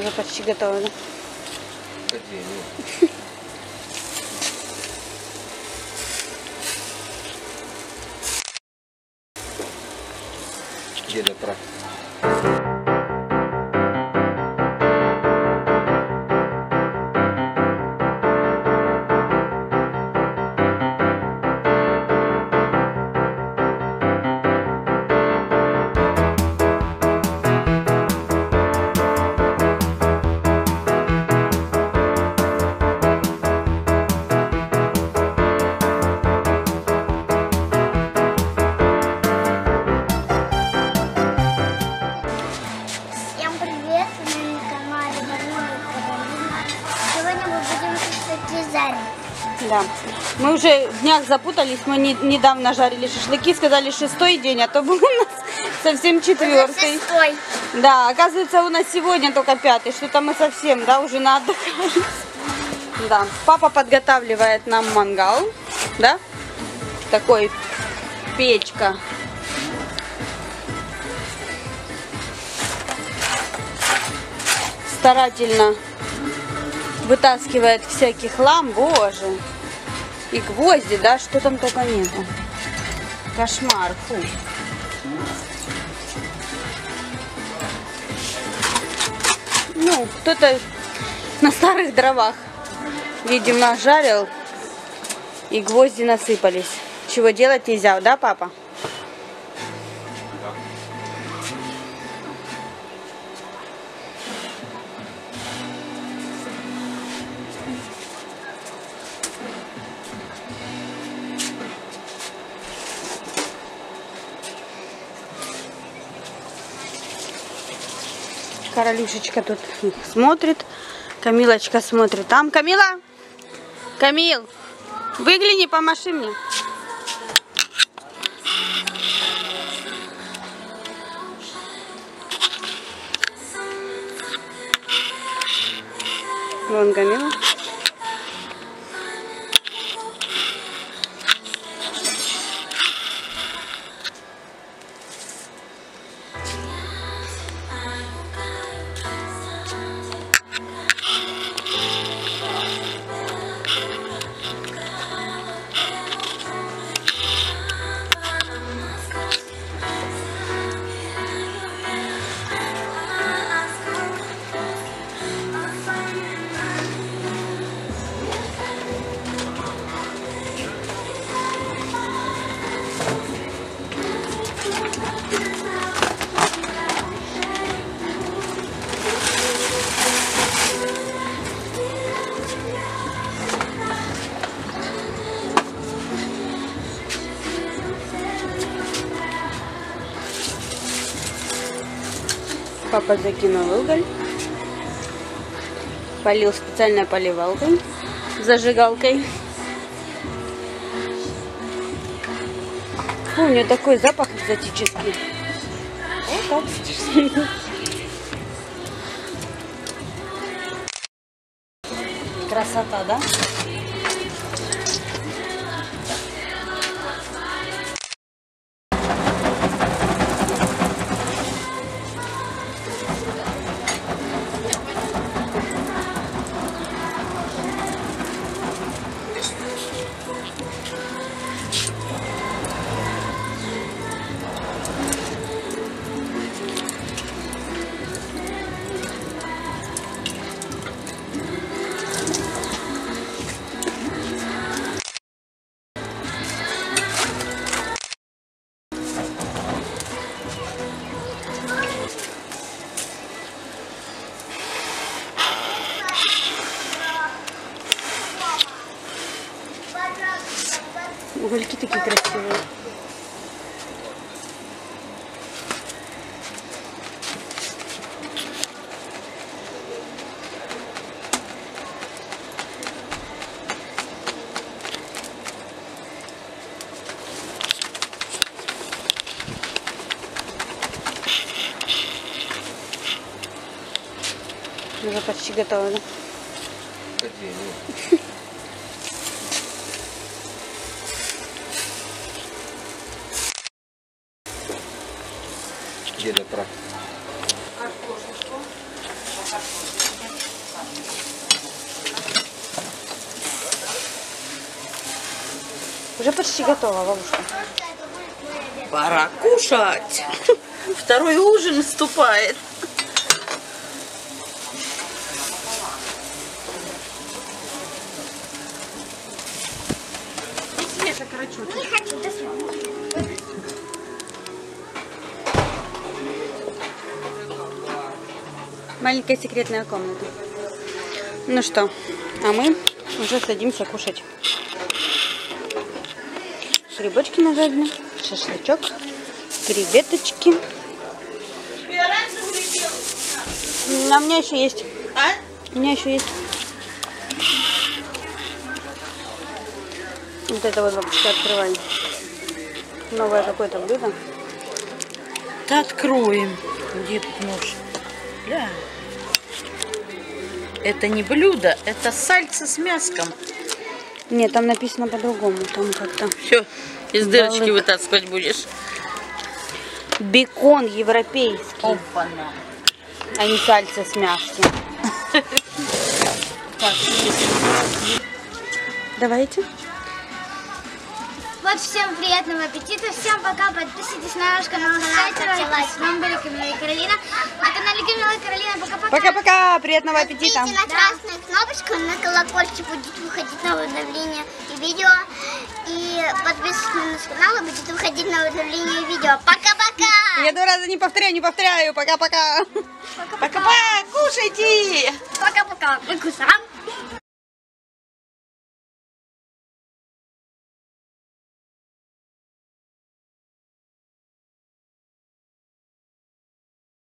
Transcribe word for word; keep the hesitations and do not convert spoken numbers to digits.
Уже почти готово, да? Деда прав. Да. Мы уже в днях запутались, мы не, недавно жарили шашлыки, сказали шестой день, а то был у нас совсем четвертый. Да, оказывается, у нас сегодня только пятый, что-то мы совсем, да, уже на отдых. Да, папа подготавливает нам мангал, да, такой печка. Старательно вытаскивает всякий хлам, боже. И гвозди, да, что там только нету. Кошмар, фу. Ну, кто-то на старых дровах, видимо, жарил, и гвозди насыпались. Чего делать нельзя, да, папа? Королюшечка тут смотрит. Камилочка смотрит там. Камила! Камил! Выгляни, помаши мне. Вон Камила. Папа закинул уголь, полил специальной поливалкой, зажигалкой. Фу, у нее такой запах экзотический. Вот так. Красота, да? Угольки такие красивые. Уже почти готово, да? Деда прав. Картошечку. Уже почти готова, бабушка. Пора кушать. Второй ужин наступает. Не хочу, до свидания. Маленькая секретная комната. Ну что, а мы уже садимся кушать. Грибочки нажарены, шашлычок, креветочки. А у меня еще есть. А? У меня еще есть. Вот это вот бабушка открывали. Новое какое-то блюдо. Да откроем. Где тут нож? Бля. Это не блюдо, это сальце с мяском. Нет, там написано по-другому. Там как-то Все, из дырочки Балык. вытаскивать будешь. бекон европейский, Опа-на. а не сальце с мясом. Так, Давайте. Вот, всем приятного аппетита, всем пока, подписывайтесь на наш канал, ставьте лайки. С вами были Камила и Каролина. На канале Камила и Каролина, пока-пока. Пока-пока, приятного аппетита. Нажмите на красную кнопочку, на колокольчик будет выходить новое обновление и видео. И подписывайтесь на наш канал, и будет выходить новое обновление и видео. Пока-пока! Я два раза не повторяю, не повторяю. Пока-пока. пока-пока, кушайте! Пока-пока! Вкусно!